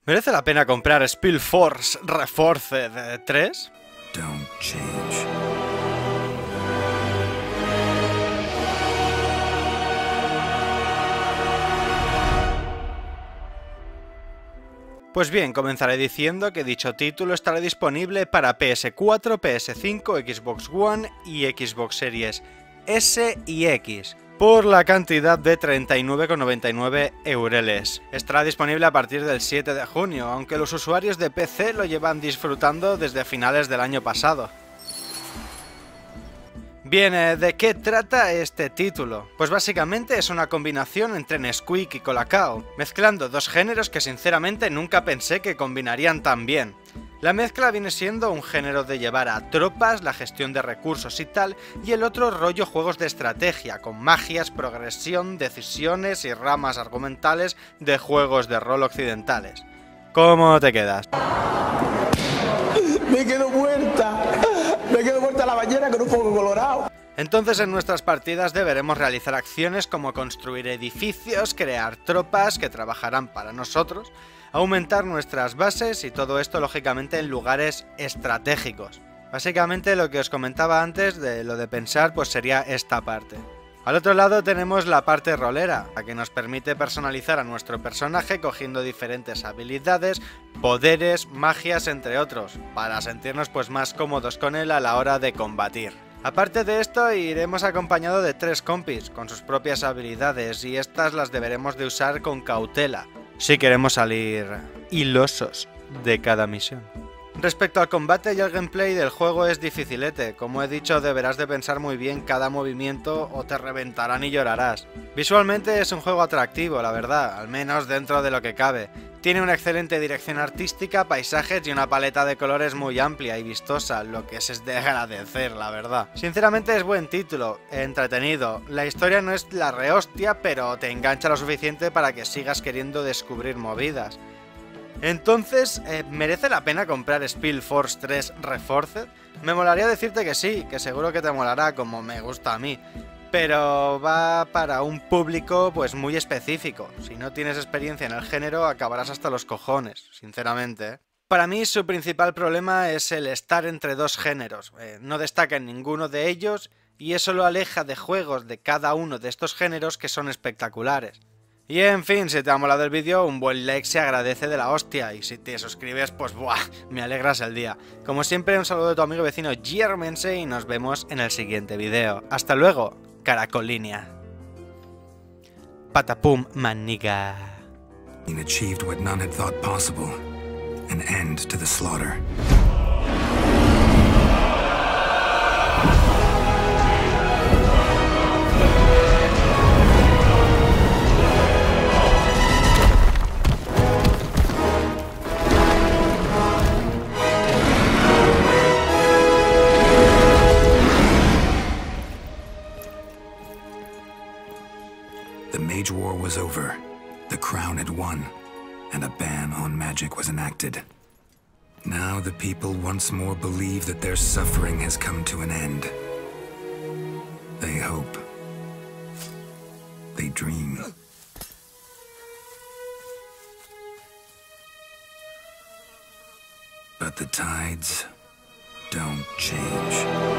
¿Merece la pena comprar SpeedForce Reforged 3? Don't change. Pues bien, comenzaré diciendo que dicho título estará disponible para PS4, PS5, Xbox One y Xbox Series S y X, por la cantidad de 39,99 eureles. Estará disponible a partir del 7 de junio, aunque los usuarios de PC lo llevan disfrutando desde finales del año pasado. Bien, ¿de qué trata este título? Pues básicamente es una combinación entre Nesquik y Colacao, mezclando dos géneros que sinceramente nunca pensé que combinarían tan bien. La mezcla viene siendo un género de llevar a tropas, la gestión de recursos y tal, y el otro rollo juegos de estrategia, con magias, progresión, decisiones y ramas argumentales de juegos de rol occidentales. ¿Cómo te quedas? Me quedo muerta. Me quedo muerta en la bañera con un fuego colorado. Entonces en nuestras partidas deberemos realizar acciones como construir edificios, crear tropas que trabajarán para nosotros, aumentar nuestras bases y todo esto lógicamente en lugares estratégicos. Básicamente lo que os comentaba antes de lo de pensar pues sería esta parte. Al otro lado tenemos la parte rolera, la que nos permite personalizar a nuestro personaje cogiendo diferentes habilidades, poderes, magias entre otros, para sentirnos pues más cómodos con él a la hora de combatir. Aparte de esto iremos acompañado de 3 compis con sus propias habilidades y estas las deberemos de usar con cautela, si queremos salir ilosos de cada misión. Respecto al combate y al gameplay del juego es dificilete, como he dicho deberás de pensar muy bien cada movimiento o te reventarán y llorarás. Visualmente es un juego atractivo, la verdad, al menos dentro de lo que cabe. Tiene una excelente dirección artística, paisajes y una paleta de colores muy amplia y vistosa, lo que es de agradecer, la verdad. Sinceramente es buen título, entretenido, la historia no es la rehostia, pero te engancha lo suficiente para que sigas queriendo descubrir movidas. Entonces, ¿merece la pena comprar SpeedForce 3 Reforged? Me molaría decirte que sí, que seguro que te molará como me gusta a mí, pero va para un público pues muy específico. Si no tienes experiencia en el género acabarás hasta los cojones, sinceramente, ¿eh? Para mí su principal problema es el estar entre dos géneros, no destaca en ninguno de ellos y eso lo aleja de juegos de cada uno de estos géneros que son espectaculares. Y en fin, si te ha molado el vídeo, un buen like se agradece de la hostia, y si te suscribes, pues buah, me alegras el día. Como siempre, un saludo de tu amigo y vecino Germense y nos vemos en el siguiente vídeo. Hasta luego, Caracolinia. Patapum, maniga. Achieved what none had thought possible. An end to the slaughter. The Mage War was over. The Crown had won, and a ban on magic was enacted. Now the people once more believe that their suffering has come to an end. They hope. They dream. But the tides don't change.